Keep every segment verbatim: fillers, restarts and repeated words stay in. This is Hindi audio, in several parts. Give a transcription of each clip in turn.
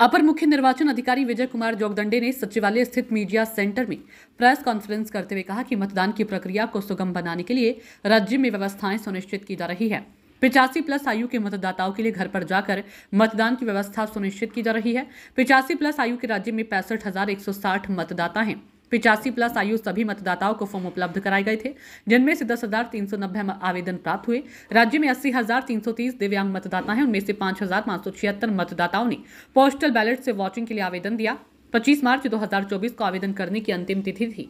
अपर मुख्य निर्वाचन अधिकारी विजय कुमार जोगदंडे ने सचिवालय स्थित मीडिया सेंटर में प्रेस कॉन्फ्रेंस करते हुए कहा कि मतदान की प्रक्रिया को सुगम बनाने के लिए राज्य में व्यवस्थाएं सुनिश्चित की जा रही है। पिचासी प्लस आयु के मतदाताओं के लिए घर पर जाकर मतदान की व्यवस्था सुनिश्चित की जा रही है। पिचासी प्लस आयु के राज्य में पैंसठ हजार एक सौ साठ मतदाता हैं। पिचासी प्लस आयु सभी मतदाताओं को फॉर्म उपलब्ध कराए गए थे, जिनमें से दस हजार तीन सौ नब्बे आवेदन प्राप्त हुए। राज्य में अस्सी हजार तीन सौ तीस दिव्यांग मतदाता हैं, उनमें से पांच हजार पांच सौ छिहत्तर मतदाताओं ने पोस्टल बैलेट से वोटिंग के लिए आवेदन दिया। पच्चीस मार्च दो हजार चौबीस को आवेदन करने की अंतिम तिथि थी।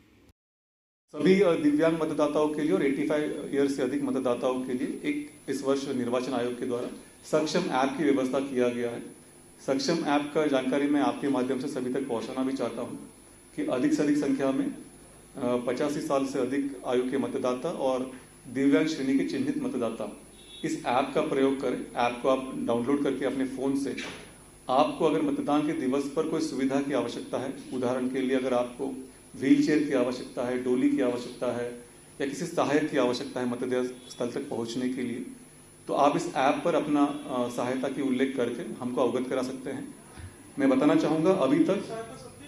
सभी दिव्यांग मतदाताओं के लिए और पचासी ईयर से अधिक मतदाताओं के लिए एक इस वर्ष निर्वाचन आयोग के द्वारा सक्षम ऐप की व्यवस्था किया गया है। सक्षम ऐप का जानकारी मैं आपके माध्यम से सभी तक पहुंचाना भी चाहता हूं कि अधिक से अधिक संख्या में पचासी साल से अधिक आयु के मतदाता और दिव्यांग श्रेणी के चिन्हित मतदाता इस ऐप का प्रयोग करें। ऐप को आप डाउनलोड करके अपने फोन से, आपको अगर मतदान के दिवस पर कोई सुविधा की आवश्यकता है, उदाहरण के लिए अगर आपको व्हील चेयर की आवश्यकता है, डोली की आवश्यकता है या किसी सहायक की आवश्यकता है मतदान स्थल तक पहुंचने के लिए, तो आप इस ऐप पर अपना सहायता की उल्लेख करके हमको अवगत करा सकते हैं। मैं बताना चाहूँगा, अभी तक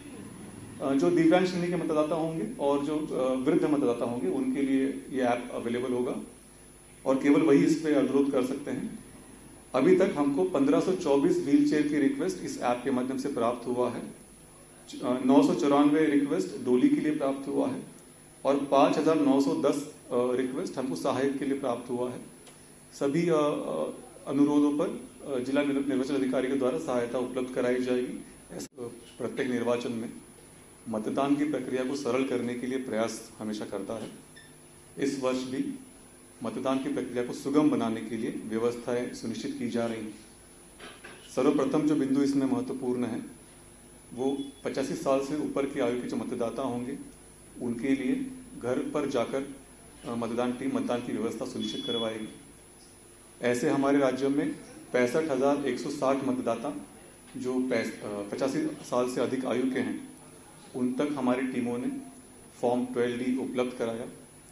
जो दिव्यांग श्रेणी के मतदाता होंगे और जो वृद्ध मतदाता होंगे उनके लिए ये ऐप अवेलेबल होगा और केवल वही इस पर अनुरोध कर सकते हैं। अभी तक हमको पंद्रह सौ चौबीस व्हील चेयर की रिक्वेस्ट इस ऐप के माध्यम से प्राप्त हुआ है। नौ सौ चौरानवे रिक्वेस्ट डोली के लिए प्राप्त हुआ है और पाँच हजार नौ सौ दस रिक्वेस्ट हमको सहायक के लिए प्राप्त हुआ है। सभी अनुरोधों पर जिला निर्वाचन अधिकारी के द्वारा सहायता उपलब्ध कराई जाएगी। प्रत्येक निर्वाचन में मतदान की प्रक्रिया को सरल करने के लिए प्रयास हमेशा करता है। इस वर्ष भी मतदान की प्रक्रिया को सुगम बनाने के लिए व्यवस्थाएं सुनिश्चित की जा रही हैं। सर्वप्रथम जो बिंदु इसमें महत्वपूर्ण है वो पचासी साल से ऊपर की आयु के जो मतदाता होंगे उनके लिए घर पर जाकर मतदान टीम मतदान की व्यवस्था सुनिश्चित करवाएगी। ऐसे हमारे राज्य में पैंसठ हजार एक सौ साठ मतदाता जो पचासी साल से अधिक आयु के हैं उन तक हमारी टीमों ने फॉर्म ट्वेल्व डी उपलब्ध कराया।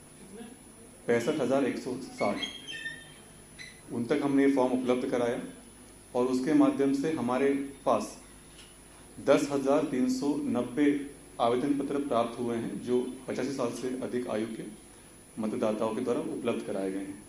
पैंसठ हजार एक सौ साठ उन तक हमने फॉर्म उपलब्ध कराया और उसके माध्यम से हमारे पास दस हजार तीन सौ नब्बे आवेदन पत्र प्राप्त हुए हैं जो पचासी साल से अधिक आयु के मतदाताओं के द्वारा उपलब्ध कराए गए हैं।